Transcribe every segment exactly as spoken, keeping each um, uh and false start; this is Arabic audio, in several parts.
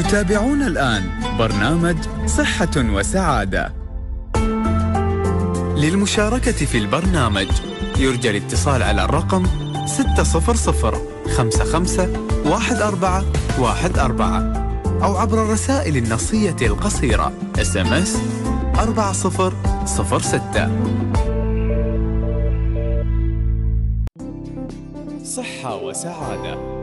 تتابعون الآن برنامج صحة وسعادة. للمشاركة في البرنامج يرجى الاتصال على الرقم ستة صفر صفر خمسة خمسة واحد أربعة واحد أربعة أو عبر الرسائل النصية القصيرة إس إم إس أربعة صفر صفر ستة. صحة وسعادة.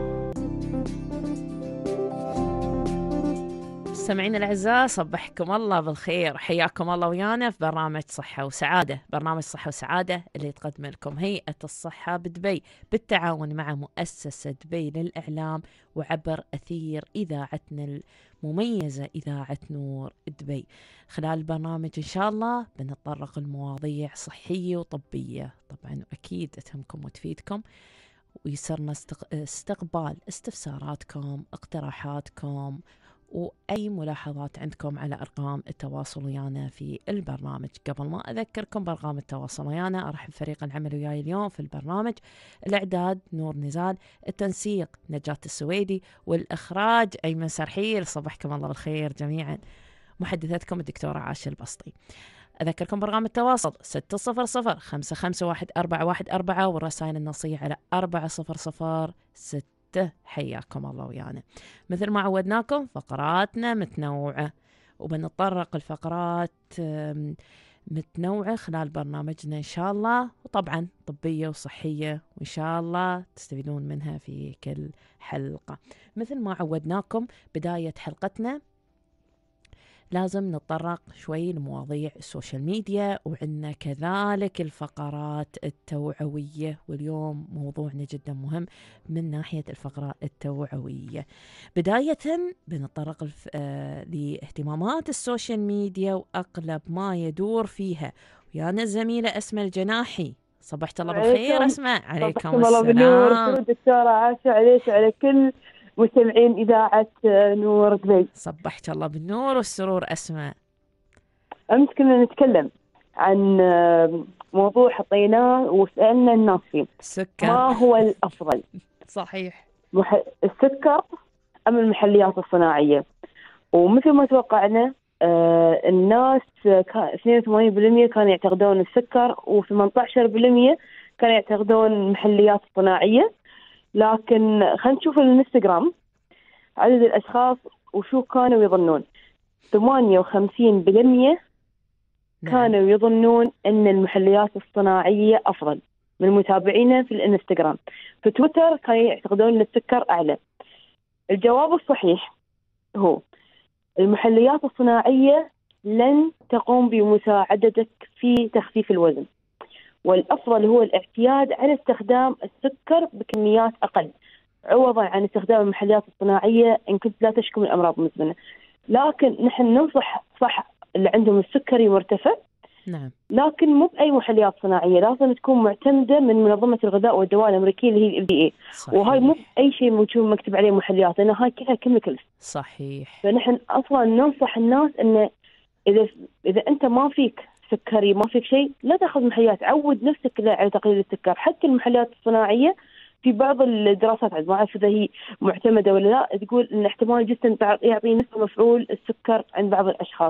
مستمعينا الأعزاء، صبحكم الله بالخير، حياكم الله ويانا في برنامج صحة وسعادة. برنامج صحة وسعادة اللي تقدم لكم هيئة الصحة بدبي بالتعاون مع مؤسسة دبي للإعلام وعبر أثير إذاعتنا المميزة إذاعة نور دبي. خلال البرنامج إن شاء الله بنتطرق لمواضيع صحية وطبية طبعا، أكيد تهمكم وتفيدكم، ويسرنا استقبال استفساراتكم، اقتراحاتكم، وأي ملاحظات عندكم على أرقام التواصل ويانا في البرنامج. قبل ما أذكركم بأرقام التواصل ويانا، أرحب فريق العمل وياي اليوم في البرنامج: الإعداد نور نزال، التنسيق نجاة السويدي، والإخراج أيمن سرحيل. صبحكم الله بالخير جميعا. محدثتكم الدكتورة عاشر البسطي. أذكركم برقم التواصل ستة صفر صفر خمسة خمسة واحد أربعة واحد أربعة والرسائل النصية على أربعة صفر صفر ستة. حياكم الله ويانا. مثل ما عودناكم فقراتنا متنوعة، وبنتطرق الفقرات متنوعة خلال برنامجنا إن شاء الله، وطبعا طبية وصحية، وإن شاء الله تستفيدون منها في كل حلقة. مثل ما عودناكم بداية حلقتنا لازم نتطرق شوي لمواضيع السوشيال ميديا، وعندنا كذلك الفقرات التوعوية، واليوم موضوعنا جدا مهم من ناحية الفقرات التوعوية. بداية بنتطرق الف... آه... لاهتمامات السوشيال ميديا وأقلب ما يدور فيها، ويانا الزميلة أسماء الجناحي. صبحت الله بالخير أسماء. عليكم السلام. الله بالنور دكتورة عاشة، عليك وعلى كل مستمعين إذاعة نور دبي. صبحت الله بالنور والسرور أسماء. أمس كنا نتكلم عن موضوع حطيناه وسألنا الناس فيه: السكر ما هو الأفضل؟ صحيح، مح... السكر أم المحليات الصناعية؟ ومثل ما توقعنا آه الناس كان اثنين وثمانين بالمئة كانوا يعتقدون السكر، وثمانية عشر بالمئة كانوا يعتقدون المحليات الصناعية. لكن خلينا نشوف الانستغرام عدد الأشخاص وشو كانوا يظنون. ثمانية وخمسين بالمئة كانوا يظنون أن المحليات الصناعية أفضل من متابعينا في الانستغرام. في تويتر كانوا يعتقدون أن السكر أعلى. الجواب الصحيح هو المحليات الصناعية لن تقوم بمساعدتك في تخفيف الوزن، والأفضل هو الاعتياد على استخدام السكر بكميات أقل عوضا عن استخدام المحليات الصناعية إن كنت لا تشكو من أمراض مزمنة. لكن نحن ننصح صح اللي عندهم السكري مرتفع، نعم، لكن مو بأي محليات صناعية، لازم تكون معتمدة من منظمة الغذاء والدواء الأمريكية اللي هي ال إف دي إيه. وهاي مو بأي شيء موجود مكتوب عليه محليات، لأن هاي كلها كيميكلز. صحيح. فنحن أصلا ننصح الناس إنه إذا إذا أنت ما فيك سكري، ما فيك شيء، لا تأخذ محليات، عود نفسك على تقليل السكر. حتى المحليات الصناعية في بعض الدراسات، ما أعرف إذا هي معتمدة ولا لا، تقول إن احتمال جدا يعطي نفس مفعول السكر عند بعض الأشخاص.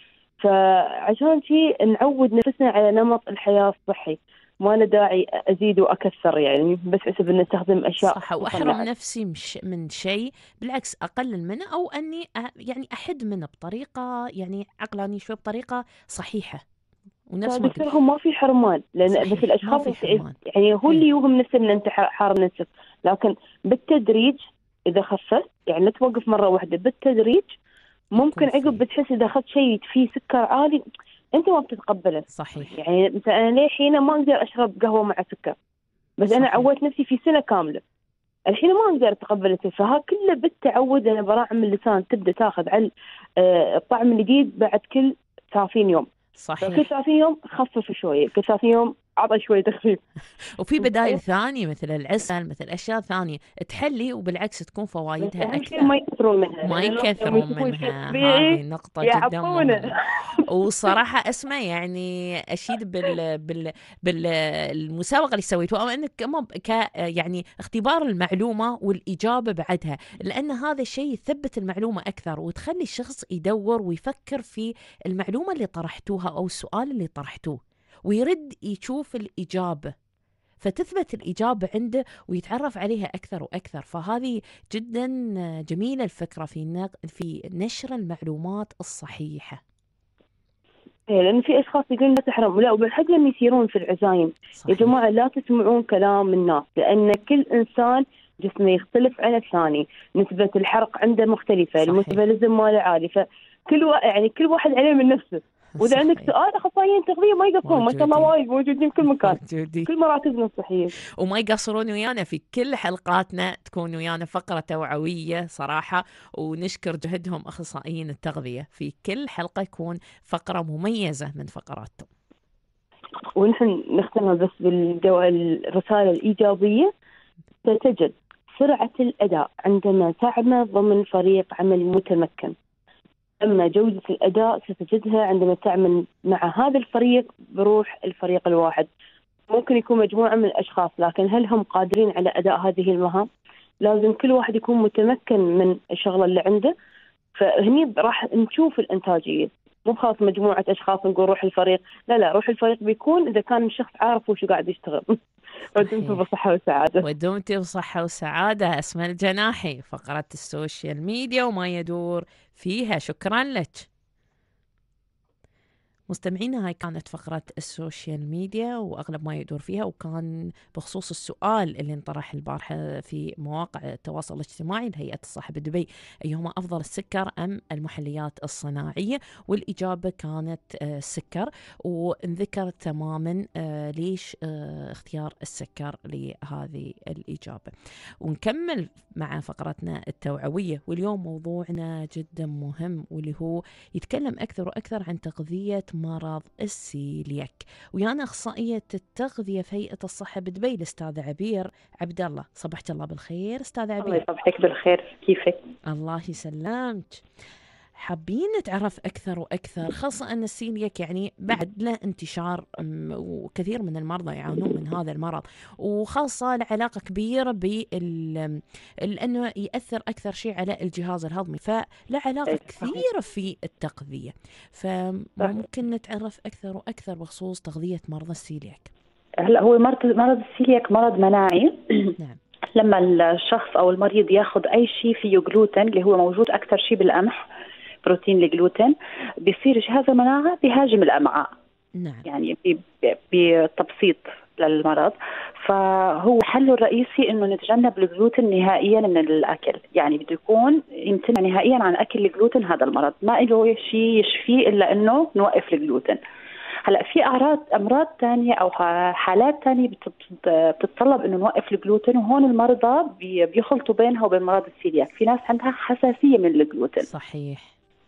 فعشان شيء نعود نفسنا على نمط الحياة الصحي، ما له داعي أزيد وأكثر يعني بس حسب أن نستخدم أشياء صح، وأحرم نفسي مش من شيء، بالعكس أقلل منه، أو أني يعني أحد منه بطريقة يعني عقلانية شوي، بطريقة صحيحة. ونفس ما دكتور، هم ما في حرمان، لأن بس الأشخاص يعني هو اللي يوهم نفسه إن أنت حارم نفسك، لكن بالتدريج إذا خفت يعني لا توقف مرة واحدة، بالتدريج ممكن عقب بتحس إذا أخذت شيء فيه سكر عالي أنت ما بتتقبله. صحيح. يعني مثلا أنا ليه حين ما أقدر أشرب قهوة مع سكر، بس صحيح. أنا عودت نفسي في سنة كاملة، الحين ما أقدر أتقبل السكر. فها كله بالتعود. أنا براعم اللسان تبدأ تاخذ على الطعم الجديد بعد كل ثلاثين يوم. صحيح. كل ثلاثين يوم خفف شوية، كل ثلاثين يوم عطى شوي تخفيف. وفي بدائل ثانية مثل العسل، مثل أشياء ثانية تحلي وبالعكس تكون فوائدها أهم شيء أكثر. ما يكثرون منها، ما لأن الناس لما يكثرون يشوفون شيء منها، طبيعي هذه نقطة جدا يعطونه. مهمة. وصراحة أسمع يعني أشيد بال بال بالمسابقة اللي سويتوها، أو أنك مو ك يعني اختبار المعلومة والإجابة بعدها، لأن هذا الشيء يثبت المعلومة أكثر وتخلي الشخص يدور ويفكر في المعلومة اللي طرحتوها أو السؤال اللي طرحتوه، ويرد يشوف الإجابة، فتثبت الإجابة عنده ويتعرف عليها أكثر وأكثر. فهذه جدا جميلة الفكرة في نق... في نشر المعلومات الصحيحة. إيه، لأن في أشخاص يقولون لا تحرم، لا، وبالحق لما يسيرون في العزايم يا جماعة لا تسمعون كلام الناس، لأن كل إنسان جسمه يختلف عن الثاني، نسبة الحرق عنده مختلفة، الميتابوليزم ماله عالي، فكل وا... يعني كل واحد عليه من نفسه. وإذا عندك سؤال أخصائيين تغذية ما يقصرون، ما شاء الله وايد موجودين في كل مكان، موجودين. كل مراتبنا الصحية، وما يقصرون ويانا في كل حلقاتنا، تكون ويانا فقرة توعوية صراحة، ونشكر جهدهم أخصائيين التغذية، في كل حلقة يكون فقرة مميزة من فقراتهم. ونحن نختمها بس بالدواء الرسالة الإيجابية. ستجد سرعة الأداء عندما تعمل ضمن فريق عمل متمكن، أما جودة الأداء ستجدها عندما تعمل مع هذا الفريق بروح الفريق الواحد. ممكن يكون مجموعة من الأشخاص، لكن هل هم قادرين على أداء هذه المهام؟ لازم كل واحد يكون متمكن من الشغلة اللي عنده، فهني راح نشوف الإنتاجية. مو خاص مجموعة أشخاص نقول روح الفريق، لا لا، روح الفريق بيكون إذا كان الشخص عارف وشو قاعد يشتغل. ودمتم بصحة وسعادة. ودمتم بصحة وسعادة. أسماء الجناحي، فقرة السوشيال ميديا وما يدور فيها. شكرا لك مستمعينا. هاي كانت فقرة السوشيال ميديا وأغلب ما يدور فيها، وكان بخصوص السؤال اللي انطرح البارحة في مواقع التواصل الاجتماعي لهيئة الصحة بدبي، أيهما أفضل السكر أم المحليات الصناعية؟ والإجابة كانت السكر، ونذكر تماما ليش اختيار السكر لهذه الإجابة. ونكمل مع فقرتنا التوعوية، واليوم موضوعنا جدا مهم، واللي هو يتكلم أكثر وأكثر عن تغذية مرض السيلياك. ويانا أخصائية التغذية في هيئة الصحة بدبي الأستاذة عبير عبد الله. صبحت الله بالخير أستاذة عبير. الله يصبحك بالخير، كيفك؟ الله يسلمك. حابين نتعرف أكثر وأكثر، خاصة أن السيلياك يعني بعد له انتشار، وكثير من المرضى يعانون من هذا المرض، وخاصة له علاقة كبيرة بال لأنه يأثر أكثر شيء على الجهاز الهضمي، فله علاقة كثيرة في التغذية. فممكن نتعرف أكثر وأكثر بخصوص تغذية مرضى السيلياك. هلا هو مرض مرض السيلياك مرض مناعي. نعم. لما الشخص أو المريض ياخذ أي شيء فيه جلوتين، اللي هو موجود أكثر شيء بالقمح، بروتين الجلوتين، بيصير جهاز المناعة بيهاجم الأمعاء. نعم. يعني بتبسيط للمرض. فهو حله الرئيسي إنه نتجنب الجلوتين نهائيا من الأكل، يعني بده يكون يمتنع نهائيا عن أكل الجلوتين. هذا المرض ما له شيء يشفيه إلا إنه نوقف الجلوتين. هلا في أعراض أمراض تانية أو حالات تانية بتتطلب إنه نوقف الجلوتين، وهون المرضى بيخلطوا بينها وبين مرض السيلياك. في ناس عندها حساسية من الجلوتين. صحيح.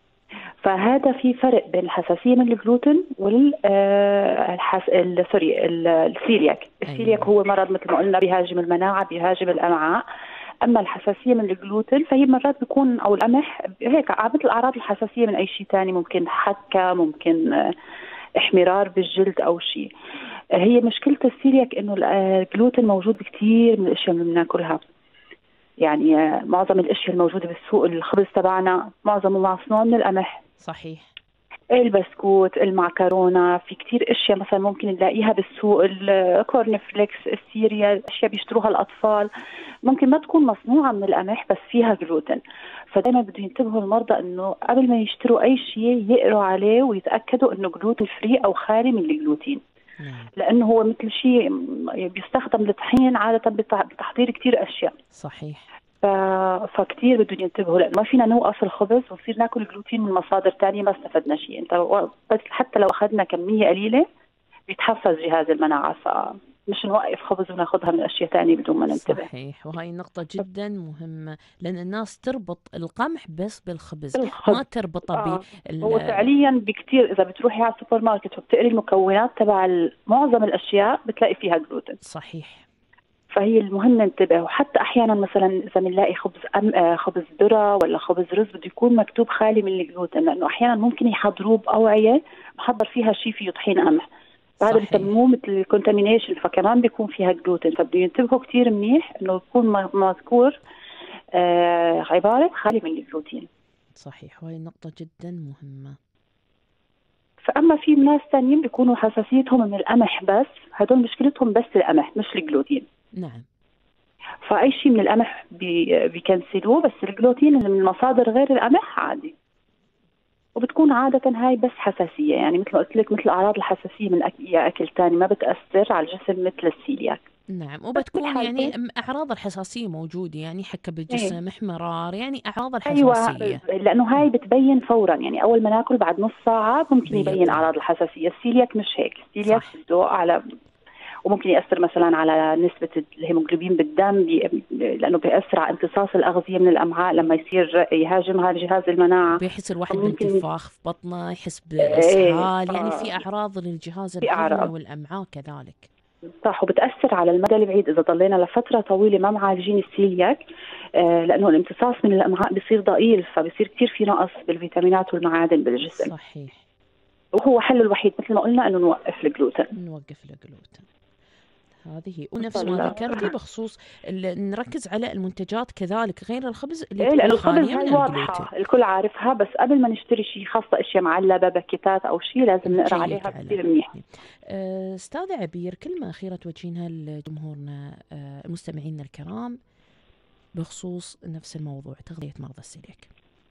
فهذا في فرق بين الحساسية من الجلوتين وال الحس... ال... سوري ال... السيلياك. السيلياك أيوة. هو مرض مثل ما قلنا بيهاجم المناعة، بيهاجم الأمعاء. أما الحساسية من الجلوتين فهي مرات بيكون أو القمح هيك مثل أعراض الحساسية من أي شيء تاني، ممكن حكة، ممكن احمرار بالجلد أو شيء. هي مشكلة السيلياك إنه الجلوتين موجود بكثير من الأشياء اللي بناكلها. يعني معظم الأشياء الموجودة بالسوق، الخبز تبعنا معظمه مصنوع من القمح. صحيح. البسكوت، المعكرونة، في كتير أشياء مثلا ممكن نلاقيها بالسوق، الكورن فليكس، السيريال، أشياء بيشتروها الأطفال ممكن ما تكون مصنوعة من القمح بس فيها جلوتين. فدايما بده ينتبهوا المرضى إنه قبل ما يشتروا أي شيء يقروا عليه ويتأكدوا إنه جلوتين فري أو خالي من الجلوتين. لأنه هو مثل شيء بيستخدم للطحين عادة بتحضير كتير أشياء. صحيح. ف... فكتير بدهم ينتبهوا، لأنه ما فينا نوقف الخبز ونصير ناكل جلوتين من مصادر تانية ما استفدنا شيء. انت بس حتى لو أخذنا كمية قليلة بيتحفز جهاز المناعة. ف... مش نوقف خبز وناخذها من اشياء ثانيه بدون ما ننتبه. صحيح، وهي نقطة جدا مهمة، لأن الناس تربط القمح بس بالخبز، الخبز. ما تربطه آه. بال هو فعليا بكثير، اذا بتروحي على السوبر ماركت وبتقري المكونات تبع معظم الاشياء بتلاقي فيها جلوتين. صحيح. فهي المهم ننتبه. وحتى احيانا مثلا اذا بنلاقي خبز أم آه خبز ذره ولا خبز رز بده يكون مكتوب خالي من الجلوتين، لانه احيانا ممكن يحضروه باوعيه محضر فيها شيء فيه طحين قمح، فهذا بسموه مثل الكونتامينيشن، فكمان بيكون فيها جلوتين. فبده ينتبهوا كثير منيح انه يكون مذكور آه عباره خالي من الجلوتين. صحيح، وهي نقطة جدا مهمة. فأما في ناس ثانيين بيكونوا حساسيتهم من القمح بس، هدول مشكلتهم بس القمح مش الجلوتين. نعم. فأي شيء من القمح بي بيكنسلوه، بس الجلوتين اللي من مصادر غير القمح عادي. وبتكون عادة هاي بس حساسية، يعني مثل ما قلت لك مثل أعراض الحساسية من أكل أكل ثاني، ما بتأثر على الجسم مثل السيلياك. نعم، وبتكون يعني أعراض الحساسية موجودة، يعني حكة بالجسم، احمرار، يعني أعراض الحساسية. أيوة، لأنه هاي بتبين فورا، يعني أول ما ناكل بعد نص ساعة ممكن يبين بيطلع. أعراض الحساسية. السيلياك مش هيك، السيلياك بده على، وممكن يأثر مثلا على نسبة الهيموغلوبين بالدم، بي... لأنه بيأثر على امتصاص الأغذية من الأمعاء لما يصير يهاجمها جهاز المناعة. بيحس الواحد بانتفاخ في بطنه، يحس بإسهال، إيه. يعني في أعراض للجهاز الهضمي والأمعاء كذلك. صح، وبتأثر على المدى البعيد إذا ضلينا لفترة طويلة ما معالجين السيلياك، آه لأنه الامتصاص من الأمعاء بيصير ضئيل، فبيصير كتير في نقص بالفيتامينات والمعادن بالجسم. صحيح. وهو حل الوحيد مثل ما قلنا أنه نوقف الجلوتين. نوقف الجلوتين هذه، ونفس ما ذكرتي بخصوص نركز على المنتجات كذلك غير الخبز اللي إيه، تكون خالية من واضحة الكل عارفها، بس قبل ما نشتري شيء خاصة اشياء معلبة باكيتات او شيء لازم نقرا عليها كثير منيح. استاذة عبير، كلمة أخيرة توجهينها لجمهورنا المستمعين الكرام بخصوص نفس الموضوع، تغذية مرضى السيلياك.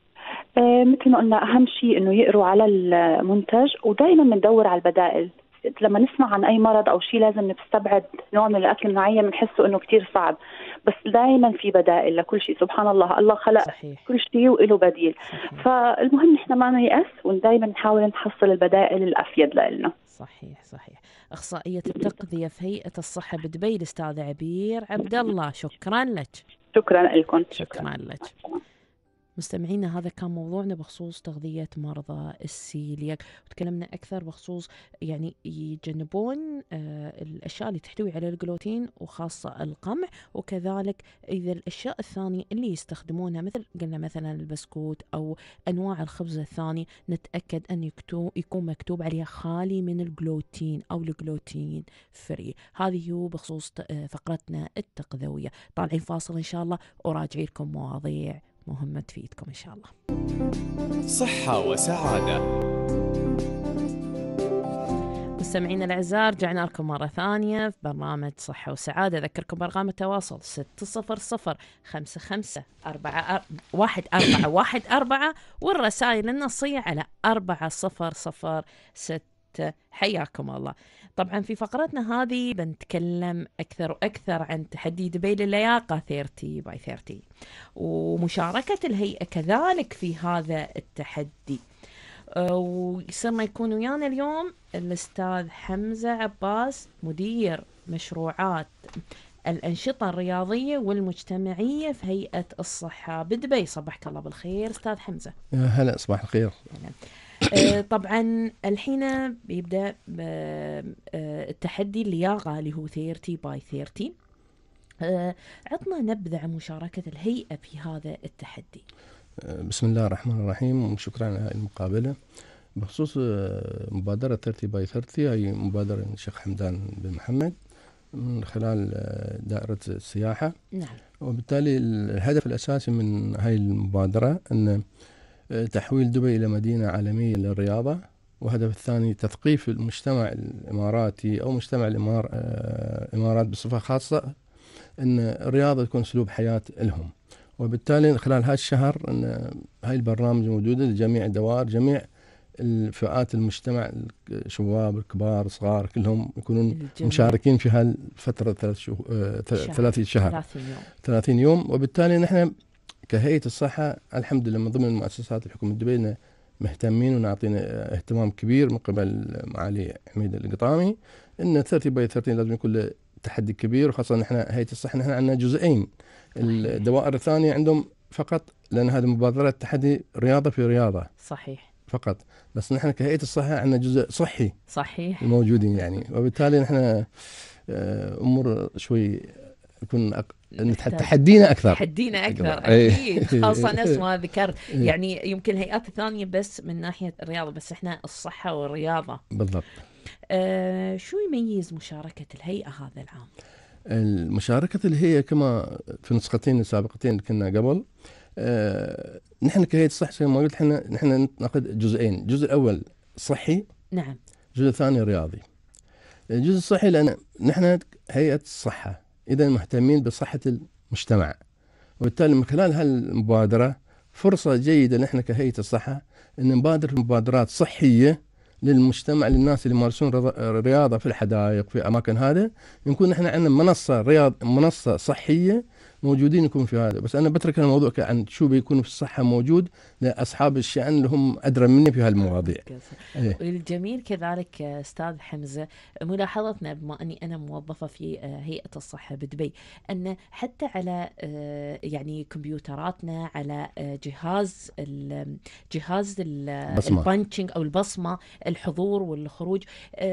آه مثل ما قلنا أهم شيء إنه يقروا على المنتج، ودائما بندور على البدائل. لما نسمع عن أي مرض أو شيء لازم نستبعد نوع من الأكل معين بنحسه إنه كتير صعب، بس دائما في بدائل لكل شيء. سبحان الله، الله خلق صحيح. كل شيء وله بديل. صحيح. فالمهم نحن ما نيأس، ودائما نحاول نحصل البدائل الأفيد لنا. صحيح صحيح. أخصائية التغذية في هيئة الصحة بدبي الأستاذة عبير عبد الله، شكرا لك. شكرا لكم. شكرا لك. مستمعينا، هذا كان موضوعنا بخصوص تغذية مرضى السيلياك، وتكلمنا أكثر بخصوص يعني يجنبون آه الأشياء اللي تحتوي على الجلوتين وخاصة القمح، وكذلك إذا الأشياء الثانية اللي يستخدمونها مثل قلنا مثلا البسكوت أو أنواع الخبز الثاني نتأكد أن يكون مكتوب عليها خالي من الجلوتين أو الجلوتين فري. هذه هو بخصوص فقرتنا التغذوية. طالعين فاصل إن شاء الله وراجعي لكم مواضيع مهمة تفيدكم إن شاء الله. صحة وسعادة. مستمعينا الأعزاء، رجعنا لكم مرة ثانية في برنامج صحة وسعادة. أذكركم برقم التواصل ستة صفر صفر خمسة خمسة أربعة واحد أربعة واحد أربعة، والرسائل النصية على أربعة صفر صفر ستة. حياكم الله. طبعا في فقرتنا هذه بنتكلم أكثر وأكثر عن تحدي دبي للياقة ثلاثين باي ثلاثين، ومشاركة الهيئة كذلك في هذا التحدي. ويصيرنا يكون ويانا اليوم الأستاذ حمزة عباس، مدير مشروعات الأنشطة الرياضية والمجتمعية في هيئة الصحة بدبي. صباحك الله بالخير أستاذ حمزة. هلا، صباح الخير. آه طبعا الحين بيبدأ آه التحدي اللياقة اللي هو ثلاثين باي ثلاثين. آه عطنا نبذة عن مشاركة الهيئة في هذا التحدي. بسم الله الرحمن الرحيم، وشكرا على المقابلة. بخصوص مبادرة ثلاثين باي ثلاثين، هي مبادرة الشيخ حمدان بن محمد من خلال دائرة السياحة. نعم. وبالتالي الهدف الأساسي من هاي المبادرة أن تحويل دبي إلى مدينة عالمية للرياضة، وهدف الثاني تثقيف المجتمع الإماراتي أو مجتمع الإمار الإمارات بصفة خاصة أن الرياضة تكون أسلوب حياة لهم. وبالتالي خلال هذا الشهر أن هاي البرنامج موجودة لجميع الدوائر، جميع الفئات المجتمع، الشباب الكبار الصغار كلهم يكونون الجميع مشاركين في هالفترة ثلاث شهور ثلاثين شهر ثلاثين يوم. وبالتالي نحن كهيئة الصحة الحمد لله من ضمن المؤسسات الحكومية دبي مهتمين ونعطينا اهتمام كبير من قبل معالي حميد القطامي ان ثلاثين باي ثلاثين لازم يكون له تحدي كبير، وخاصة نحن هيئة الصحة نحن عندنا جزئين. الدوائر الثانية عندهم فقط، لأن هذه مبادرة تحدي رياضة في رياضة صحيح فقط، بس نحن كهيئة الصحة عندنا جزء صحي صحيح الموجودين يعني، وبالتالي نحن أمور شوي يكون أق... تحدينا أكثر تحدينا أكثر أكيد، خاصة نفس ما ذكرت يعني يمكن الهيئات الثانية بس من ناحية الرياضة، بس إحنا الصحة والرياضة بالضبط. آه شو يميز مشاركة الهيئة هذا العام؟ المشاركة الهيئة كما في نسختين السابقتين اللي كنا قبل، آه نحن كهيئة الصحة زي ما قلت احنا نحن ناخذ جزئين، الجزء الأول صحي، نعم، الجزء الثاني رياضي. الجزء الصحي لأن نحن هيئة الصحة إذا مهتمين بصحة المجتمع، وبالتالي من خلال هالمبادرة فرصة جيدة نحن كهيئة الصحة أن نبادر مبادرات صحية للمجتمع، للناس اللي يمارسون رياضة في الحدائق في أماكن هذا، نكون نحن عندنا منصة رياض منصة صحية موجودين يكون في هذا. بس أنا بترك الموضوع عن شو بيكون في الصحة موجود لأصحاب الشأن اللي هم أدرى مني في هالمواضيع. أيه. الجميل كذلك أستاذ حمزة ملاحظتنا بما أني أنا موظفة في هيئة الصحة بدبي أن حتى على يعني كمبيوتراتنا على جهاز جهاز البانشنج أو البصمة الحضور والخروج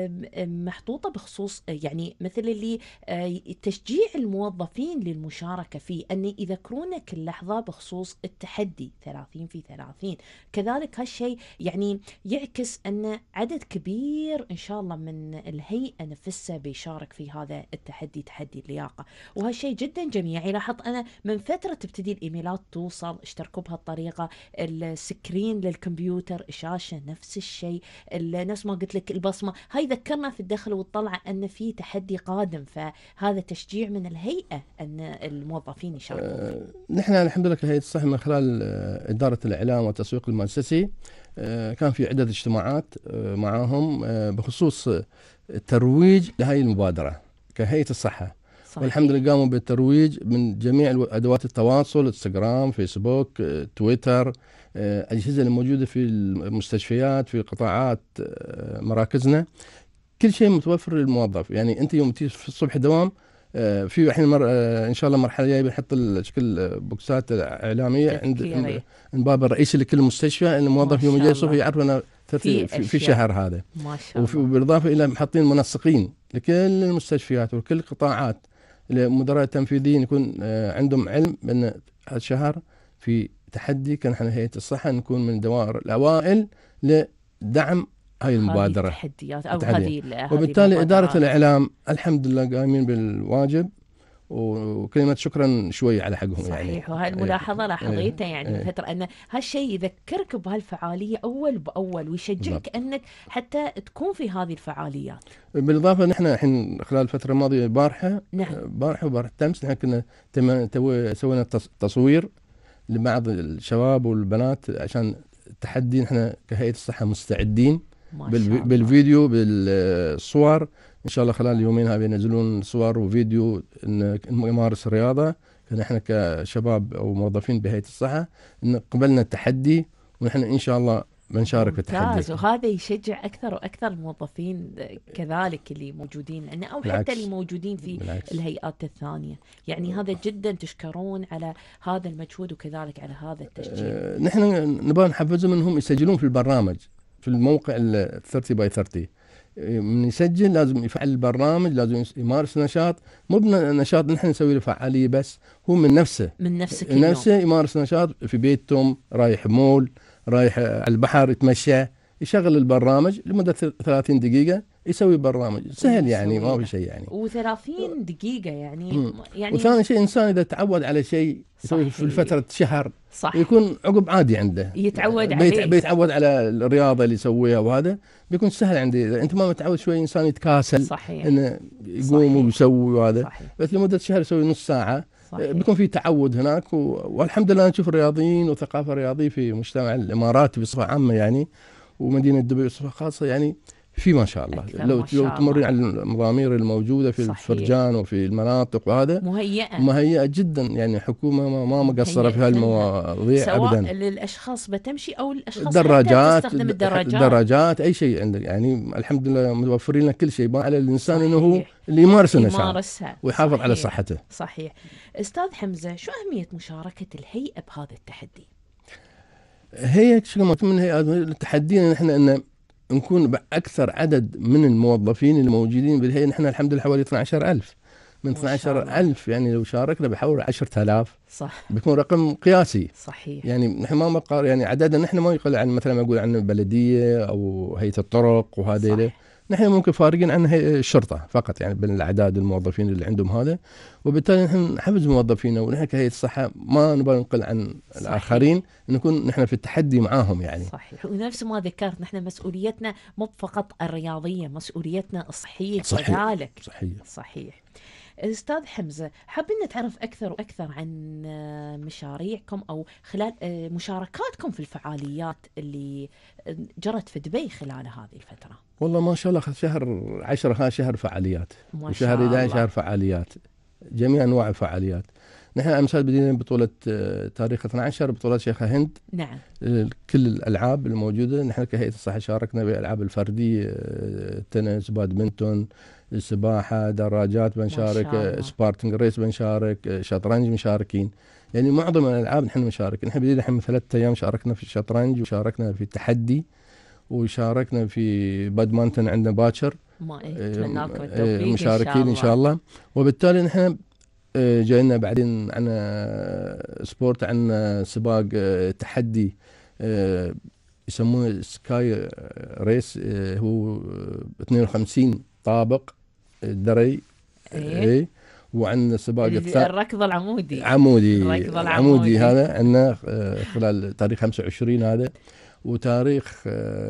محطوطة بخصوص يعني مثل اللي تشجيع الموظفين للمشاركة فيه، أن يذكرونك اللحظة بخصوص التحدي ثلاثين في ثلاثين. كذلك هالشيء يعني يعكس أن عدد كبير إن شاء الله من الهيئة نفسها بيشارك في هذا التحدي، تحدي اللياقة، وهالشيء جدا جميل. يعني لاحظت أنا من فترة تبتدي الإيميلات توصل، اشتركوا بهالطريقة، السكرين للكمبيوتر، الشاشة نفس الشيء، نفس ما قلت لك البصمة، هاي ذكرنا في الدخل والطلعة أن في تحدي قادم، فهذا تشجيع من الهيئة أن الموظفين يشاركوا. أه نحن الحمد لله كهيئة الصحة من خلال أه إدارة الإعلام والتسويق المؤسسي أه كان في عدة اجتماعات أه معهم أه بخصوص الترويج لهذه المبادرة كهيئة الصحة. صحيح. والحمد لله قاموا بالترويج من جميع أدوات التواصل، انستغرام، فيسبوك، أه تويتر، أه أجهزة الموجودة في المستشفيات، في قطاعات أه مراكزنا، كل شيء متوفر للموظف. يعني أنت يوم تيجي في الصبح دوام آه في الحين مر... آه ان شاء الله مرحله جايه بنحط شكل بوكسات اعلاميه عند عند باب الرئيسي لكل مستشفى، ان الموظف يوم جاي الصبح يعرف انه في, في, في شهر هذا. ما شاء الله. وبالاضافه الى محطين منسقين لكل المستشفيات وكل القطاعات، المدراء التنفيذيين يكون آه عندهم علم بان هذا الشهر في تحدي، كان احنا هيئه الصحه نكون من الدوائر الاوائل لدعم هاي المبادرة، هذه التحديات أو هذه، وبالتالي إدارة الإعلام الحمد لله قايمين بالواجب، وكلمة شكرا شوي على حقهم. صحيح. يعني صحيح، وهاي الملاحظة لاحظيتها يعني فترة أن هالشيء يذكرك بهالفعالية أول بأول ويشجعك أنك حتى تكون في هذه الفعاليات. بالإضافة نحن الحين خلال الفترة الماضية بارحة نعم. بارحة وبارحة تمس نحن كنا سوينا تصوير لبعض الشباب والبنات عشان التحدي. نحن كهيئة الصحة مستعدين بالفيديو بالصور، إن شاء الله خلال اليومين هذه ينزلون صور وفيديو إن نمارس الرياضة. نحن كشباب أو موظفين بهيئة الصحة إن قبلنا التحدي، ونحن إن شاء الله بنشارك في التحدي. وهذا يشجع أكثر وأكثر الموظفين كذلك اللي موجودين لنا أو بالعكس. حتى اللي موجودين في بالعكس. الهيئات الثانية، يعني هذا جدا تشكرون على هذا المجهود وكذلك على هذا التشجيع. أه نحن نبغى نحفزهم إنهم يسجلون في البرنامج في الموقع ثلاثين باي ثلاثين. من يسجل لازم يفعل البرنامج، لازم يمارس نشاط، مو بنشاط نحن نسوي له فعالية بس، هو من نفسه من نفسه نفسه يمارس نشاط في بيتهم، رايح مول، رايح على البحر يتمشى، يشغل البرنامج لمدة ثلاثين دقيقة، يسوي برنامج سهل يعني ما في شيء يعني. وثلاثين دقيقة يعني, يعني وثاني شيء إنسان إذا تعود على شيء يسوي في فترة شهر صح. يكون عقب عادي عنده، يتعود بيت عليه، بيتعود على الرياضة اللي يسويها، وهذا بيكون سهل عندي. إذا أنت ما متعود شوي إنسان يتكاسل صحيح. إنه يقوم ويسوي وهذا، بس لمدة شهر يسوي نص ساعة صحيح. بيكون في تعود هناك. و... والحمد لله نشوف الرياضيين وثقافة رياضية في مجتمع الإمارات بصفة عامة يعني، ومدينة دبي بصفة خاصة، يعني في ما شاء الله. أكثر لو ما شاء لو تمرين الله. على المضامير الموجوده في صحيح. الفرجان وفي المناطق وهذا مهيئة مهيئه جدا، يعني حكومه ما, ما مقصره في مهيئة لها. هالمواضيع سواء ابدا. للأشخاص بتمشي أو الأشخاص دراجات، حتى تستخدم الدراجات. دراجات اي شيء عندك، يعني الحمد لله موفرين لنا كل شيء، ما على الانسان صحيح. انه هو اللي يمارس النشاط يمارسها ويحافظ صحيح. على صحته. صحيح. أستاذ حمزة، شو أهمية مشاركة الهيئة بهذا التحدي؟ هي شو من الهيئات تحدينا نحن ان نكون باكثر عدد من الموظفين الموجودين بالهيئه. نحن الحمد لله حوالي اثني عشر ألف، من اثني عشر ألف يعني لو شاركنا بحول عشرة آلاف صح، بيكون رقم قياسي. صحيح. يعني نحن ما مقار، يعني عددنا نحن ما يقل عن مثلا ما اقول عن بلديه او هيئه الطرق وهذيله، نحن ممكن فارقين عن الشرطه فقط، يعني بين الاعداد الموظفين اللي عندهم هذا، وبالتالي نحن نحفز موظفينا، ونحن كهيئه الصحه ما نبغى نقل عن صحيح. الاخرين، نكون نحن في التحدي معاهم يعني. صحيح. ونفس ما ذكرت نحن مسؤوليتنا مو فقط الرياضيه، مسؤوليتنا الصحيه صحيح. كذلك. صحيح صحيح. أستاذ حمزة، حابين نتعرف أكثر وأكثر عن مشاريعكم أو خلال مشاركاتكم في الفعاليات اللي جرت في دبي خلال هذه الفترة. والله ما شاء الله شهر عشرة هذا شهر فعاليات، وشهر إحدى عشر شهر فعاليات، جميع أنواع الفعاليات. نحن أمثال بدينا بطولة تاريخ اثني عشر بطولة شيخة هند. نعم. كل الألعاب الموجودة نحن كهيئة الصحة شاركنا بالألعاب الفردية، تنس، بادمنتون، السباحة، دراجات بنشارك، سبارتنج ريس بنشارك، شطرنج مشاركين. يعني معظم الألعاب نحن مشارك. نحن بدينا نحن ثلاثة أيام شاركنا في الشطرنج، وشاركنا في التحدي، وشاركنا في بادمنتون عندنا باكر. ما اتمنى لكم التوفيق مشاركين إن شاء الله. وبالتالي نحن جاينا بعدين عنا سبورت، عنا سباق تحدي يسمونه سكاي ريس، هو اثنين وخمسين طابق دري. ايه. وعندنا سباق الركض العمودي. عمودي الركض العمودي عمودي هذا عندنا خلال تاريخ خمسة وعشرين هذا، وتاريخ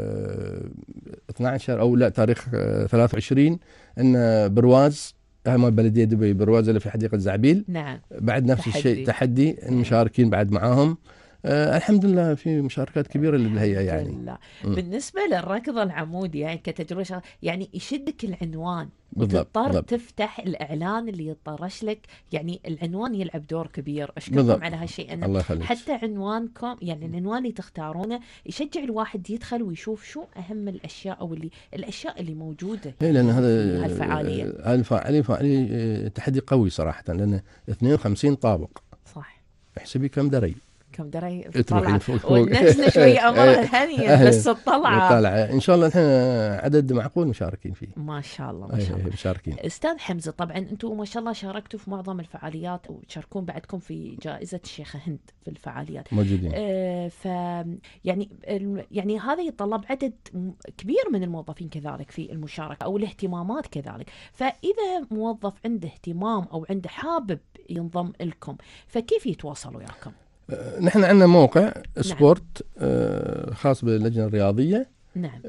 اثني عشر او لا تاريخ ثلاثة وعشرين عندنا برواز، هم بلدية دبي، برواز اللي في حديقة زعبيل. نعم. بعد نفس تحدي. الشيء تحدي، المشاركين بعد معاهم. آه الحمد لله في مشاركات كبيرة للهيئة يعني. لا. بالنسبة للركض العمودي يعني كتجربة يعني يشدك العنوان، وتضطر تفتح الإعلان اللي يطرش لك، يعني العنوان يلعب دور كبير. أشكركم على هالشيء، أنا حتى عنوانكم يعني العنوان اللي تختارونه يشجع الواحد يدخل ويشوف شو أهم الأشياء أو اللي الأشياء اللي موجودة. إيه لأن هذا هالفعالية هالفعالية فعالية تحدي قوي صراحة، لأن اثنين وخمسين طابق. صح. احسبي كم دري. كم دري طلع ونفسنا شوي أمر هنية بس الطلعة طلعة إن شاء الله. نحن عدد معقول مشاركين فيه ما شاء الله ما شاء الله مشاركين. أستاذ حمزة، طبعا أنتم ما شاء الله شاركتوا في معظم الفعاليات وتشاركون بعدكم في جائزة الشيخة هند في الفعاليات موجودين. آه ف يعني يعني هذا يتطلب عدد كبير من الموظفين كذلك في المشاركة أو الاهتمامات كذلك. فإذا موظف عنده اهتمام أو عنده حابب ينضم لكم، فكيف يتواصلوا وياكم؟ نحن عندنا موقع سبورت نعم. خاص باللجنة الرياضية. نعم.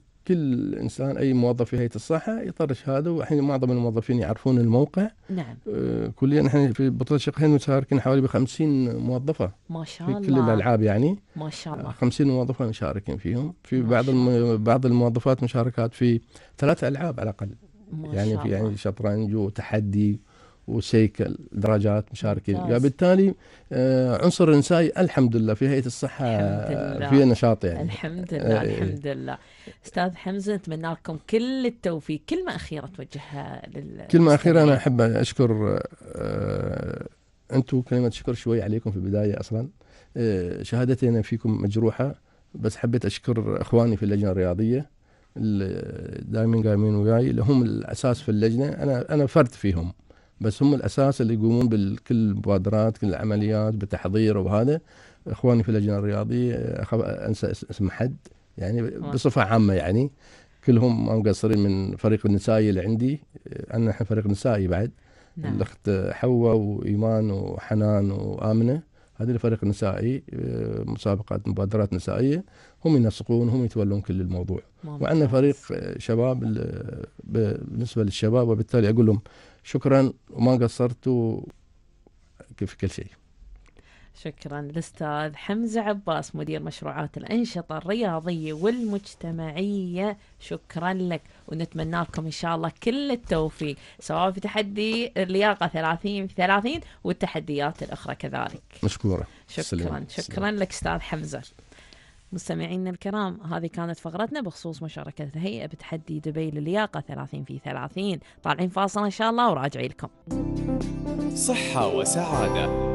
كل إنسان أي موظف في هيئة الصحة يطرش هذا، وحين معظم الموظفين يعرفون الموقع. نعم. كليا نحن في بطولة شيخ هند مشاركين حوالي بخمسين موظفة ما شاء الله في كل الألعاب يعني. ما شاء الله خمسين موظفة مشاركين فيهم. في بعض الم... بعض الموظفات مشاركات في ثلاث ألعاب على الأقل، يعني في الله. يعني شطرنج وتحدي وسيكل دراجات مشاركين. يعني بالتالي آه عنصر النسائي الحمد لله في هيئة الصحة في نشاط يعني. الحمد لله. آه الحمد لله. أستاذ حمزة، نتمنى لكم كل التوفيق. كلمة أخيرة توجهها لل كلمة أخيرة أنا أحب أشكر آه أنتم، كلمة شكر شوي عليكم في البداية أصلا. آه شهادتي أنا فيكم مجروحة، بس حبيت أشكر أخواني في اللجنة الرياضية دائما قايمين وياي، اللي هم الأساس في اللجنة. أنا أنا فرد فيهم، بس هم الأساس اللي يقومون بكل المبادرات، كل العمليات بتحضير وهذا. إخواني في اللجنة الرياضية أخاف أنسى اسم حد يعني بصفة عامة، يعني كلهم ما مقصرين. من فريق النسائي اللي عندي، أنا إحنا فريق نسائي بعد. نعم. الأخت حواء وإيمان وحنان وآمنة، هذه الفريق النسائي مسابقات مبادرات نسائية، هم ينسقون، هم يتولون كل الموضوع. وعندنا فريق شباب بالنسبة للشباب، وبالتالي أقول لهم شكرا وما قصرتوا في كل شيء. شكرا الأستاذ حمزة عباس مدير مشروعات الأنشطة الرياضية والمجتمعية، شكرا لك، ونتمنى لكم إن شاء الله كل التوفيق سواء في تحدي اللياقة ثلاثين في ثلاثين والتحديات الأخرى كذلك. مشكورة. شكرا سلام. شكرا سلام. لك أستاذ حمزة. مستمعينا الكرام، هذه كانت فقرتنا بخصوص مشاركة الهيئة بتحدي دبي للياقة ثلاثين في ثلاثين. طالعين فاصل إن شاء الله وراجعين لكم. صحة وسعادة.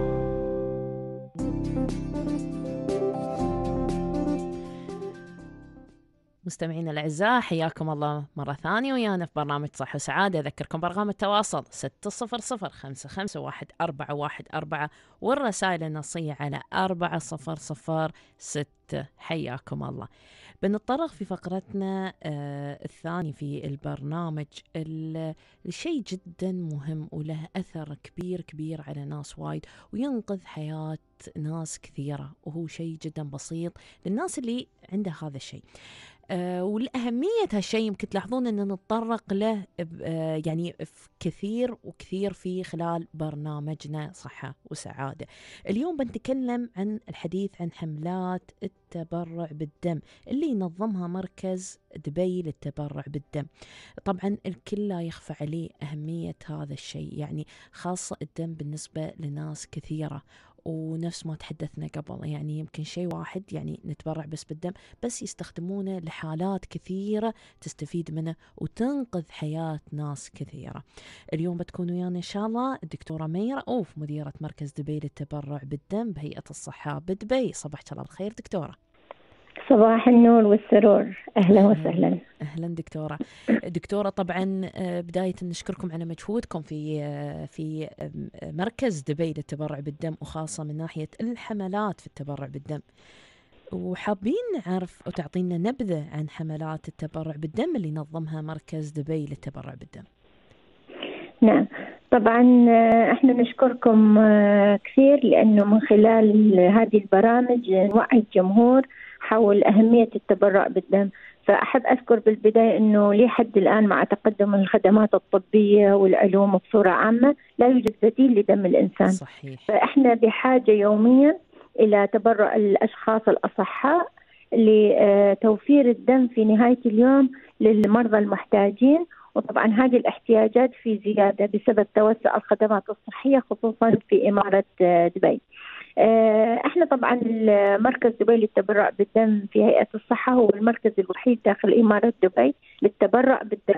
مستمعينا الأعزاء، حياكم الله مرة ثانية ويانا في برنامج صحة وسعادة. أذكركم برقم التواصل ستة صفر صفر خمسة خمسة واحد أربعة واحد أربعة والرسائل النصية على أربعة صفر صفر ستة. حياكم الله. بنتطرق في فقرتنا آه الثاني في البرنامج الشيء جدا مهم وله أثر كبير كبير على ناس وايد وينقذ حياة ناس كثيرة، وهو شيء جدا بسيط للناس اللي عنده هذا الشيء. آه والأهمية هالشيء يمكن تلاحظون أن نتطرق له آه يعني في كثير وكثير في خلال برنامجنا صحة وسعادة. اليوم بنتكلم عن الحديث عن حملات التبرع بالدم اللي ينظمها مركز دبي للتبرع بالدم. طبعا الكل لا يخفى عليه أهمية هذا الشيء، يعني خاصة الدم بالنسبة لناس كثيرة، ونفس ما تحدثنا قبل يعني يمكن شيء واحد يعني نتبرع بس بالدم بس يستخدمونه لحالات كثيرة تستفيد منه وتنقذ حياة ناس كثيرة. اليوم بتكون ويانا إن شاء الله الدكتورة مي رؤوف مديرة مركز دبي للتبرع بالدم بهيئة الصحة بدبي. صباحك الله بالخير دكتورة. صباح النور والسرور، أهلا وسهلا. أهلا دكتورة. دكتورة طبعا بداية نشكركم على مجهودكم في في مركز دبي للتبرع بالدم وخاصة من ناحية الحملات في التبرع بالدم، وحابين نعرف وتعطينا نبذة عن حملات التبرع بالدم اللي نظمها مركز دبي للتبرع بالدم. نعم طبعا احنا نشكركم كثير لأنه من خلال هذه البرامج نوعي الجمهور حول أهمية التبرع بالدم. فأحب أذكر بالبداية أنه لحد الآن مع تقدم الخدمات الطبية والعلوم بصورة عامة لا يوجد بديل لدم الإنسان. صحيح. فإحنا بحاجة يوميا إلى تبرع الأشخاص الأصحاء لتوفير الدم في نهاية اليوم للمرضى المحتاجين. وطبعا هذه الاحتياجات في زيادة بسبب توسع الخدمات الصحية خصوصا في إمارة دبي. احنا طبعا المركز دبي للتبرع بالدم في هيئة الصحة هو المركز الوحيد داخل إمارة دبي للتبرع بالدم،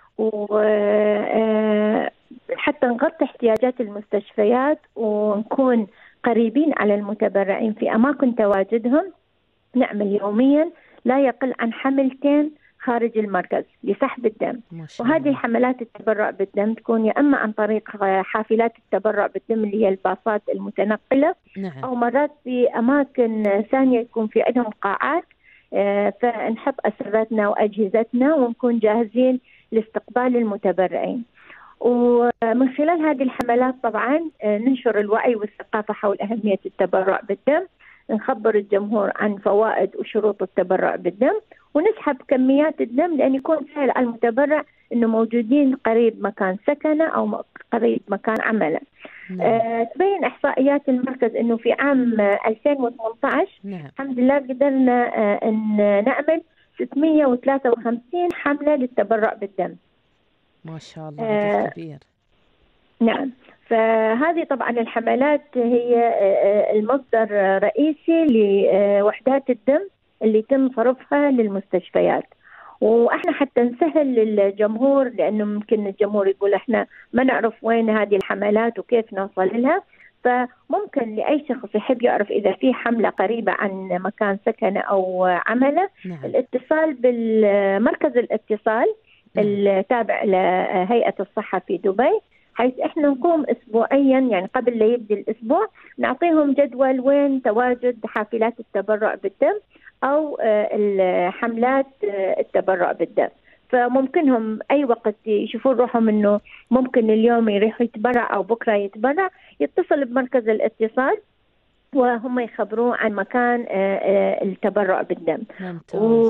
وحتى نغطي احتياجات المستشفيات ونكون قريبين على المتبرعين في أماكن تواجدهم. نعمل يوميا لا يقل عن حملتين خارج المركز لسحب الدم، وهذه حملات التبرع بالدم تكون يا إما عن طريق حافلات التبرع بالدم اللي هي الباصات المتنقلة. نعم. أو مرات في أماكن ثانية يكون في عندهم قاعات فنحط أسرتنا وأجهزتنا ونكون جاهزين لاستقبال المتبرعين. ومن خلال هذه الحملات طبعا ننشر الوعي والثقافة حول أهمية التبرع بالدم، نخبر الجمهور عن فوائد وشروط التبرع بالدم، ونسحب كميات الدم لأن يكون سهل على المتبرع إنه موجودين قريب مكان سكنه أو قريب مكان عمله. نعم. آه، تبين إحصائيات المركز إنه في عام ألفين وثمانية عشر نعم. الحمد لله قدرنا آه إن نعمل ستمئة وثلاثة وخمسين حملة للتبرع بالدم. ما شاء الله. آه كبير. نعم. فهذه طبعا الحملات هي المصدر الرئيسي لوحدات الدم اللي يتم صرفها للمستشفيات. واحنا حتى نسهل للجمهور لانه ممكن الجمهور يقول احنا ما نعرف وين هذه الحملات وكيف نوصل لها، فممكن لاي شخص يحب يعرف اذا في حمله قريبه عن مكان سكنه او عمله. نعم. الاتصال بالمركز الاتصال نعم. التابع لهيئه الصحه في دبي، حيث احنا نقوم اسبوعيا يعني قبل لا يبدي الاسبوع نعطيهم جدول وين تواجد حافلات التبرع بالدم او الحملات التبرع بالدم. فممكنهم اي وقت يشوفون روحهم انه ممكن اليوم يروح يتبرع او بكره يتبرع، يتصل بمركز الاتصال وهم يخبروه عن مكان التبرع بالدم. و...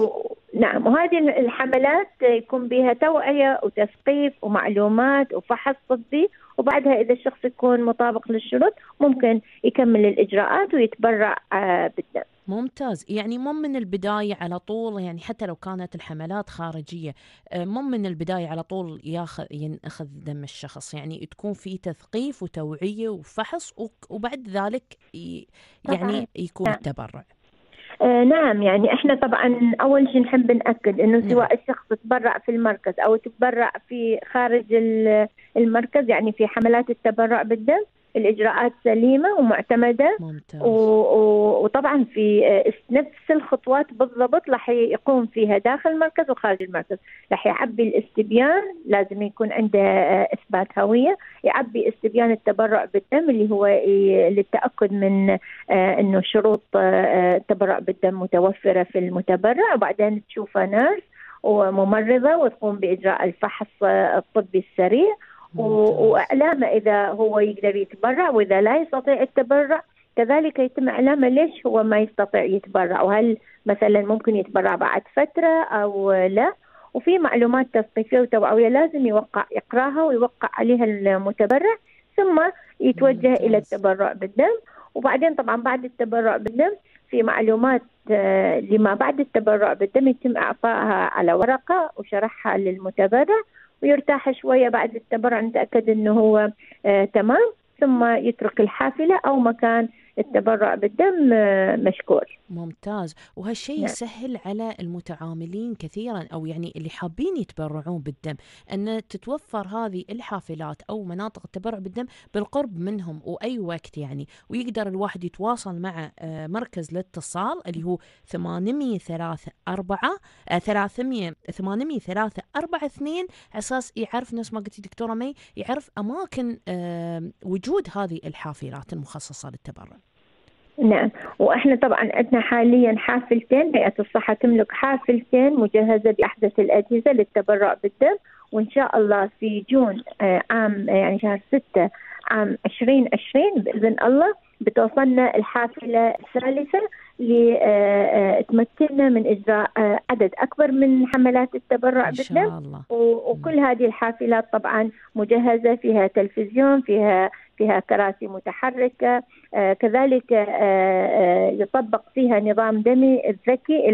نعم، وهذه الحملات يكون بها توعية وتثقيف ومعلومات وفحص طبي، وبعدها إذا الشخص يكون مطابق للشروط ممكن يكمل الإجراءات ويتبرع بالدم. ممتاز. يعني مو من البداية على طول، يعني حتى لو كانت الحملات خارجية مو من البداية على طول ياخذ ينأخذ دم الشخص، يعني تكون في تثقيف وتوعية وفحص وبعد ذلك يعني يكون نعم. التبرع. آه نعم، يعني احنا طبعا اول شيء نحب نأكد انه نعم. سواء الشخص تبرع في المركز او تبرع في خارج المركز، يعني في حملات التبرع بالدم الإجراءات سليمة ومعتمدة. ممتاز. وطبعا في نفس الخطوات بالضبط راح يقوم فيها داخل المركز وخارج المركز. راح يعبي الاستبيان، لازم يكون عنده إثبات هوية، يعبي استبيان التبرع بالدم اللي هو للتأكد من أنه شروط التبرع بالدم متوفرة في المتبرع، وبعدين تشوفه نيرس وممرضة وتقوم بإجراء الفحص الطبي السريع وإعلامه إذا هو يقدر يتبرع، وإذا لا يستطيع التبرع كذلك يتم إعلامه ليش هو ما يستطيع يتبرع، وهل مثلا ممكن يتبرع بعد فترة أو لا. وفي معلومات تثقيفية وتوعوية لازم يوقع يقراها ويوقع عليها المتبرع، ثم يتوجه ممتاز. إلى التبرع بالدم. وبعدين طبعا بعد التبرع بالدم في معلومات لما بعد التبرع بالدم يتم إعطائها على ورقة وشرحها للمتبرع، ويرتاح شوية بعد التبرع نتأكد أنه هو آه تمام، ثم يترك الحافلة أو مكان التبرع بالدم آه مشكور. ممتاز. وهالشيء نعم. يسهل على المتعاملين كثيرا، أو يعني اللي حابين يتبرعون بالدم، أن تتوفر هذه الحافلات أو مناطق التبرع بالدم بالقرب منهم وأي وقت يعني، ويقدر الواحد يتواصل مع آه مركز الاتصال اللي هو ثمانمية ثلاثة أربعة ثلاثمية ثمانمية ثلاثة أربعة اثنين، أساس يعرف نفس ما قلتي دكتورة مي، يعرف أماكن آه وجود هذه الحافلات المخصصة للتبرع. نعم، وإحنا طبعا عندنا حاليا حافلتين، هيئة الصحة تملك حافلتين مجهزة بأحدث الأجهزة للتبرع بالدم، وإن شاء الله في جون آه عام يعني شهر ستة عام عشرين عشرين بإذن الله بتوصلنا الحافلة الثالثة لتمكننا من إجراء عدد أكبر من حملات التبرع بالدم. وكل هذه الحافلات طبعا مجهزة، فيها تلفزيون، فيها فيها كراسي متحركة، آه كذلك آه آه يطبق فيها نظام دمي الذكي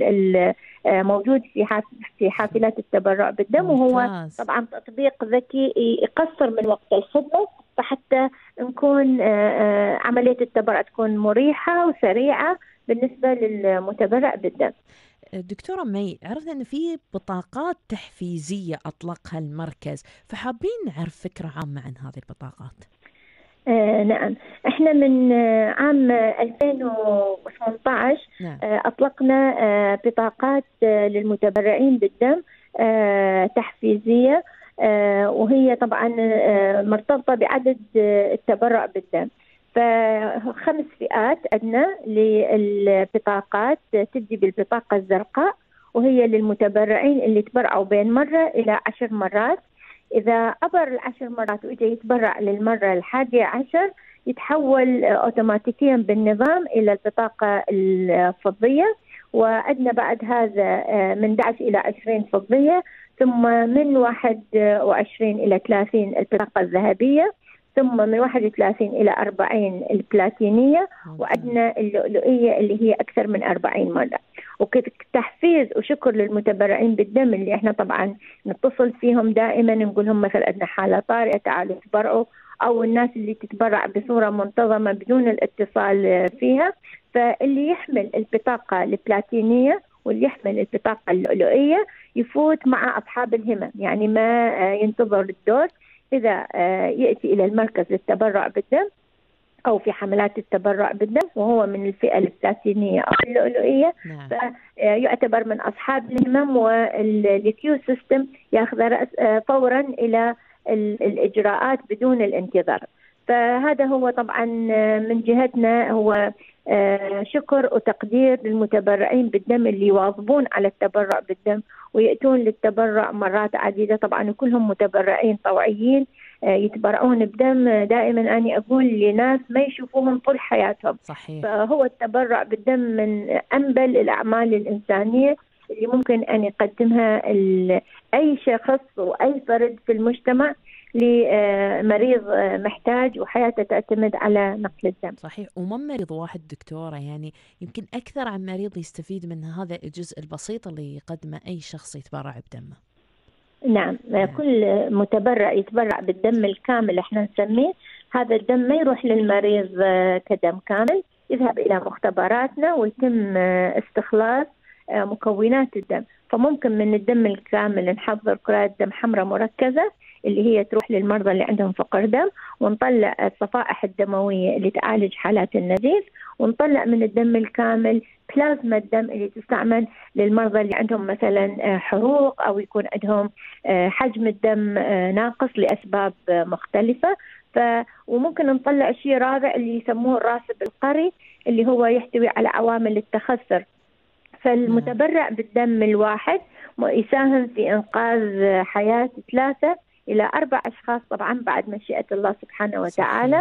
موجود في في حافلات التبرع بالدم. ممتاز. وهو طبعا تطبيق ذكي يقصر من وقت الخدمة، فحتى نكون عملية التبرع تكون مريحة وسريعة بالنسبة للمتبرع بالدم. دكتورة مي، عرفنا أن في بطاقات تحفيزية أطلقها المركز، فحابين نعرف فكرة عامة عن هذه البطاقات. آه نعم، احنا من آه عام ألفين وثمانية عشر نعم. آه أطلقنا آه بطاقات آه للمتبرعين بالدم آه تحفيزية، آه وهي طبعا آه مرتبطة بعدد آه التبرع بالدم. فخمس فئات عندنا للبطاقات، تبدي بالبطاقة الزرقاء وهي للمتبرعين اللي تبرعوا بين مرة إلى عشر مرات. إذا عبر العشر مرات وإجا يتبرع للمرة الحادية عشر يتحول أوتوماتيكيا بالنظام إلى البطاقة الفضية، وعندنا بعد هذا من أحد عشر إلى عشرين فضية، ثم من واحد وعشرين إلى ثلاثين البطاقة الذهبية، ثم من واحد وثلاثين إلى أربعين البلاتينية، وعندنا اللؤلؤية اللي هي أكثر من أربعين مرة. وكتحفيز وشكر للمتبرعين بالدم اللي احنا طبعا نتصل فيهم دائما، نقول لهم مثلا عندنا حالة طارئة تعالوا تبرعوا، أو الناس اللي تتبرع بصورة منتظمة بدون الاتصال فيها. فاللي يحمل البطاقة البلاتينية واللي يحمل البطاقة اللؤلؤية يفوت مع أصحاب الهمم، يعني ما ينتظر الدور. إذا يأتي إلى المركز للتبرع بالدم أو في حملات التبرع بالدم وهو من الفئة البلاتينية أو اللؤلؤية، نعم. فيعتبر من أصحاب الهمم، والكيو سيستم يأخذ رأس فورا إلى الإجراءات بدون الانتظار. فهذا هو طبعا من جهتنا هو شكر وتقدير للمتبرعين بالدم اللي يواظبون على التبرع بالدم ويأتون للتبرع مرات عديدة، طبعا كلهم متبرعين طوعيين يتبرعون بدم. دائما أنا أقول لناس ما يشوفوهم طول حياتهم. صحيح. فهو التبرع بالدم من أنبل الأعمال الإنسانية اللي ممكن أن يقدمها أي شخص وأي فرد في المجتمع لمريض محتاج وحياته تعتمد على نقل الدم. صحيح. ومن مريض واحد دكتورة، يعني يمكن أكثر عن مريض يستفيد من هذا الجزء البسيط اللي يقدمه أي شخص يتبرع بدمه. نعم. نعم. كل متبرع يتبرع بالدم الكامل احنا نسميه، هذا الدم ما يروح للمريض كدم كامل، يذهب إلى مختبراتنا ويتم استخلاص مكونات الدم. فممكن من الدم الكامل نحضر كرات دم حمراء مركزة اللي هي تروح للمرضى اللي عندهم فقر دم، ونطلع الصفائح الدموية اللي تعالج حالات النزيف، ونطلع من الدم الكامل بلازما الدم اللي تستعمل للمرضى اللي عندهم مثلا حروق أو يكون عندهم حجم الدم ناقص لأسباب مختلفة. ف وممكن نطلع شيء رابع اللي يسموه الراسب القري اللي هو يحتوي على عوامل التخثر. فالمتبرع بالدم الواحد يساهم في إنقاذ حياة ثلاثة إلى أربع أشخاص، طبعا بعد مشيئة الله سبحانه وتعالى.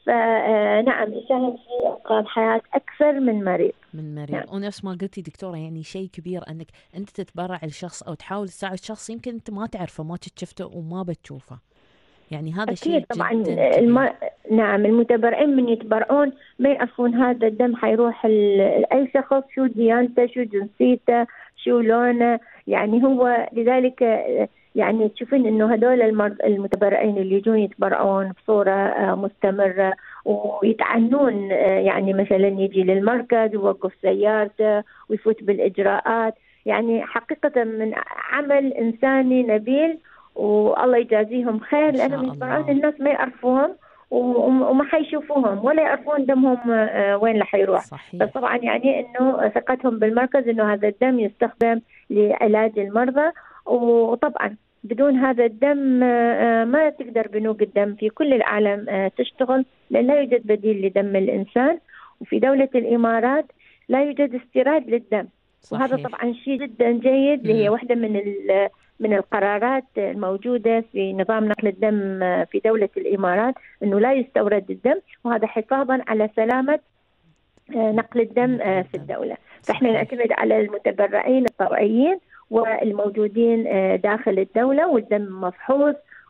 فنعم يساهم في إنقاذ حياة أكثر من مريض من مريض. نعم. ونفس ما قلتي دكتورة، يعني شيء كبير أنك أنت تتبرع لشخص أو تحاول تساعد شخص يمكن أنت ما تعرفه، ما تشفته وما بتشوفه، يعني هذا شيء طبعا جدا الم... نعم. المتبرعين من يتبرعون ما يعرفون هذا الدم حيروح لأي شخص، شو ديانته، شو جنسيته، شو لونه، يعني هو لذلك يعني تشوفين انه هذول المتبرعين اللي يجون يتبرعون بصورة مستمرة ويتعنون، يعني مثلا يجي للمركز ويوقف سيارته ويفوت بالإجراءات، يعني حقيقة من عمل إنساني نبيل، والله يجازيهم خير لأنهم يتبرعون الناس ما يعرفوهم وما حيشوفوهم ولا يعرفون دمهم وين رح يروح. بس طبعا يعني انه ثقتهم بالمركز انه هذا الدم يستخدم لعلاج المرضى، وطبعا بدون هذا الدم ما تقدر بنوك الدم في كل العالم تشتغل، لأن لا يوجد بديل لدم الإنسان. وفي دولة الإمارات لا يوجد استيراد للدم. صحيح. وهذا طبعا شيء جدا جيد، اللي هي واحدة من من القرارات الموجودة في نظام نقل الدم في دولة الإمارات، أنه لا يستورد الدم، وهذا حفاظا على سلامة نقل الدم في الدولة. فإحنا نعتمد على المتبرعين الطوعيين والموجودين داخل الدولة، والدم مفحوص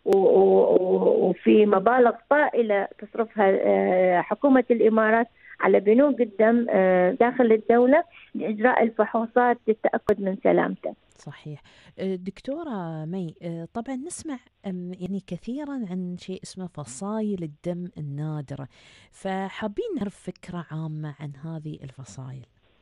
وفي مبالغ طائلة تصرفها حكومة الإمارات على بنوك الدم داخل الدولة لإجراء الفحوصات للتأكد من سلامته. صحيح. دكتورة مي، طبعا نسمع يعني كثيرا عن شيء اسمه فصائل الدم النادرة، فحابين نعرف فكرة عامة عن هذه الفصائل.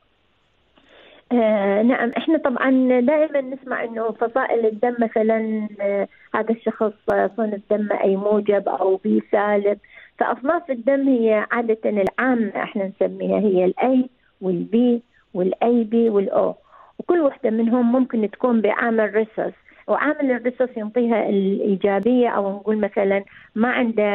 آه نعم، احنا طبعا دائما نسمع انه فصائل الدم مثلا آه هذا الشخص صنف دم اي موجب او بي سالب. فاصناف الدم هي عادة العامة احنا نسميها هي الاي والبي والاي بي والاو، وكل واحدة منهم ممكن تكون بعامل ريسوس، وعامل الريسوس ينطيها الإيجابية، أو نقول مثلا ما عنده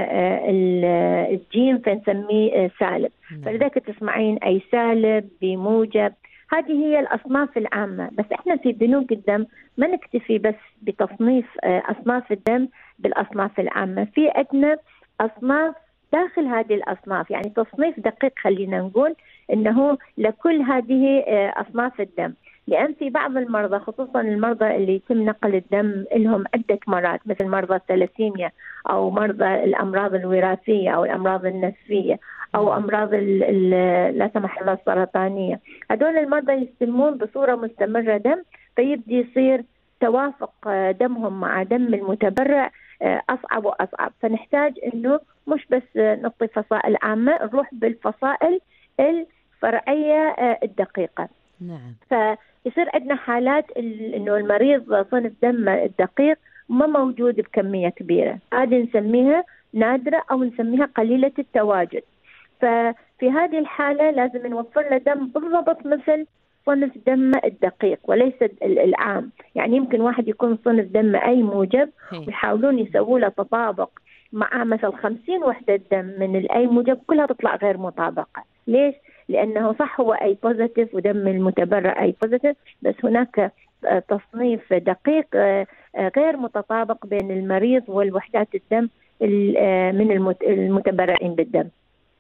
الجين فنسميه سالب. فلذلك تسمعين أي سالب بموجب. هذه هي الأصناف العامة. بس إحنا في بنوك الدم ما نكتفي بس بتصنيف أصناف الدم بالأصناف العامة، في عندنا أصناف داخل هذه الأصناف، يعني تصنيف دقيق خلينا نقول إنه لكل هذه أصناف الدم. لأن في بعض المرضى خصوصا المرضى اللي يتم نقل الدم لهم عدة مرات، مثل مرضى الثلاسيميا أو مرضى الأمراض الوراثية أو الأمراض النسفية أو أمراض لا سمح الله السرطانية، هذول المرضى يستلمون بصورة مستمرة دم، فيبدي يصير توافق دمهم مع دم المتبرع أصعب وأصعب. فنحتاج إنه مش بس نعطي فصائل عامة، نروح بالفصائل الفرعية الدقيقة. نعم. فيصير عندنا حالات إنه المريض صنف دم الدقيق ما موجود بكمية كبيرة، هذه نسميها نادرة أو نسميها قليلة التواجد. ففي هذه الحالة لازم نوفر له دم بالضبط مثل صنف دم الدقيق وليس العام. يعني يمكن واحد يكون صنف دم أي موجب ويحاولون يسووا له تطابق مع مثل خمسين وحدة دم من الأي موجب، كلها تطلع غير مطابقة. ليش؟ لأنه صح هو أي بوزيتيف ودم المتبرع أي بوزيتيف، بس هناك تصنيف دقيق غير متطابق بين المريض والوحدات الدم من المتبرعين بالدم.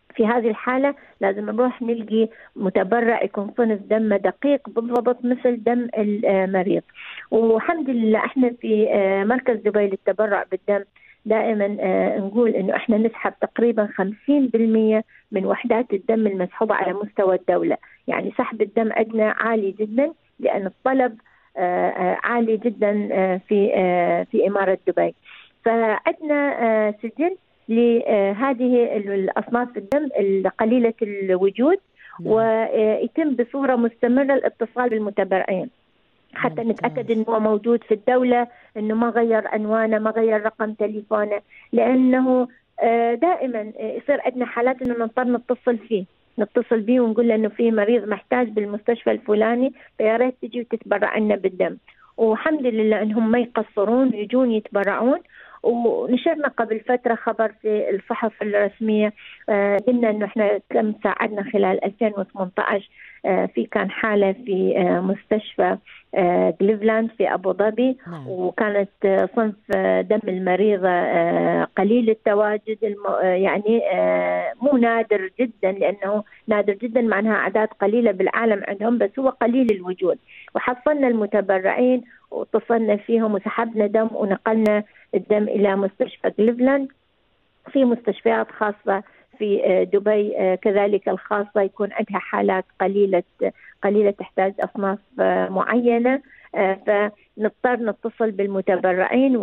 في هذه الحالة لازم نروح نلقي متبرع يكون صنف دمه دقيق بالضبط مثل دم المريض. والحمد لله احنا في مركز دبي للتبرع بالدم دائما نقول انه احنا نسحب تقريبا خمسين بالمئة من وحدات الدم المسحوبة على مستوى الدولة. يعني سحب الدم عندنا عالي جدا لأن الطلب عالي جدا في في إمارة دبي. فعندنا سجل لهذه الأصناف الدم القليلة الوجود، ويتم بصورة مستمرة الاتصال بالمتبرعين حتى نتأكد أنه هو موجود في الدولة، أنه ما غير عنوانه، ما غير رقم تليفونه، لأنه دائما يصير عندنا حالات أنه نضطر نتصل فيه نتصل بيه ونقول له أنه في مريض محتاج بالمستشفى الفلاني، فيا ريت تجي وتتبرع لنا بالدم. والحمد لله أنهم ما يقصرون يجون يتبرعون. ونشرنا قبل فترة خبر في الصحف الرسمية، آه قلنا أنه إحنا كم ساعدنا خلال ألفين وثمانية عشر. آه في كان حالة في آه مستشفى آه كليفلاند في أبو ظبي، وكانت آه صنف آه دم المريضة آه قليل التواجد، الم... آه يعني آه مو نادر جدا، لأنه نادر جدا معناها أعداد قليلة بالعالم عندهم، بس هو قليل الوجود. وحصلنا المتبرعين واتصلنا فيهم وسحبنا دم ونقلنا الدم إلى مستشفى كليفلاند. في مستشفيات خاصة في دبي كذلك الخاصة يكون عندها حالات قليلة قليلة تحتاج أصناف معينة، فنضطر نتصل بالمتبرعين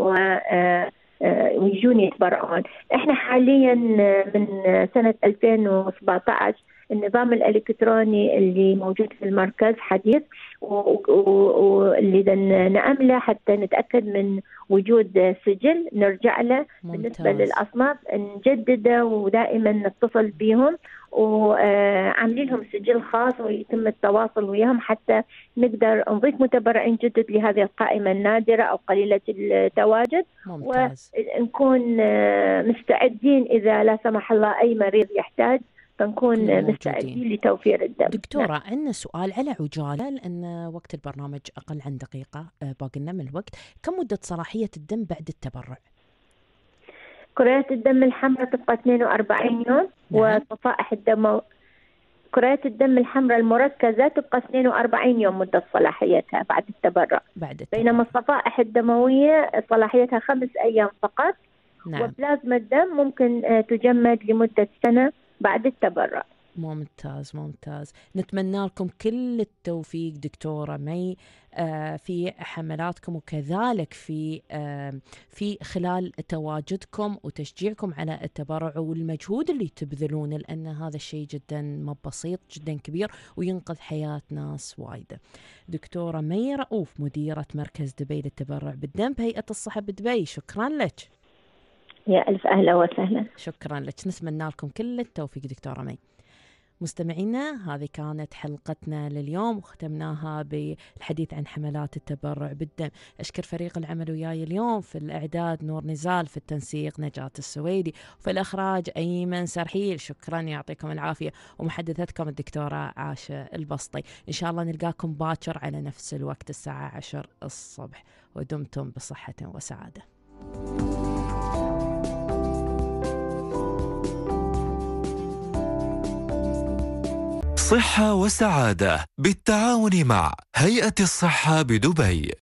ويجون يتبرعون. احنا حاليا من سنة ألفين وسبعة عشر النظام الإلكتروني اللي موجود في المركز حديث، واللي نعمله حتى نتأكد من وجود سجل نرجع له. ممتاز. بالنسبة للأصناف نجدده ودائما نتصل بهم وعاملين لهم سجل خاص ويتم التواصل وياهم حتى نقدر نضيف متبرعين جدد لهذه القائمة النادرة أو قليلة التواجد. ممتاز. ونكون مستعدين إذا لا سمح الله أي مريض يحتاج فنكون مستعدين لتوفير الدم. دكتورة نعم. عندنا سؤال على عجالة لأن وقت البرنامج أقل عن دقيقة باقي لنا من الوقت. كم مدة صلاحية الدم بعد التبرع؟ كريات الدم الحمراء تبقى اثنين وأربعين يوم. نعم. وصفائح الدم كريات الدم الحمراء المركزة تبقى اثنين وأربعين يوم مدة صلاحيتها بعد التبرع. بعد التبرع. بينما الصفائح الدموية صلاحيتها خمس أيام فقط. نعم. وبلازما الدم ممكن تجمد لمدة سنة بعد التبرع. ممتاز ممتاز. نتمنى لكم كل التوفيق دكتورة مي آه في حملاتكم، وكذلك في آه في خلال تواجدكم وتشجيعكم على التبرع والمجهود اللي تبذلونه، لأن هذا الشيء جدا ما بسيط، جدا كبير وينقذ حياة ناس وايدة. دكتورة مي رؤوف مديرة مركز دبي للتبرع بالدم بهيئة الصحة بدبي، شكرا لك. يا ألف أهلا وسهلا. شكرا لك، نتمنى لكم كل التوفيق دكتورة مي. مستمعينا هذه كانت حلقتنا لليوم وختمناها بالحديث عن حملات التبرع بالدم. أشكر فريق العمل وياي اليوم في الإعداد نور نزال، في التنسيق نجاة السويدي، وفي الإخراج أيمن سرحيل، شكرا يعطيكم العافية، ومحدثتكم الدكتورة عاشة البسطي. إن شاء الله نلقاكم باكر على نفس الوقت الساعة عشر الصبح، ودمتم بصحة وسعادة. صحة وسعادة بالتعاون مع هيئة الصحة بدبي.